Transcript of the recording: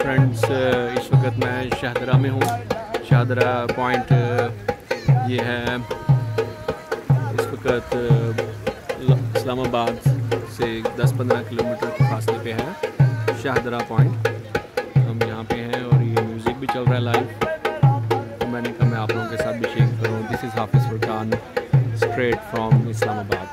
Friends, इस वक्त मैं शाहदरा में हूँ। शाहदरा पॉइंट ये है इस वक्त इस्लामाबाद से 10-15 किलोमीटर के फासले पे है शाहदरा पॉइंट। हम यहाँ पे हैं और ये म्यूज़िक भी चल रहा है लाइव, तो मैंने कहा मैं आप लोगों के साथ भी शेयर करूँ। दिस इज़ हाफिज़ फुरकान स्ट्रेट फ्रॉम इस्लामाबाद।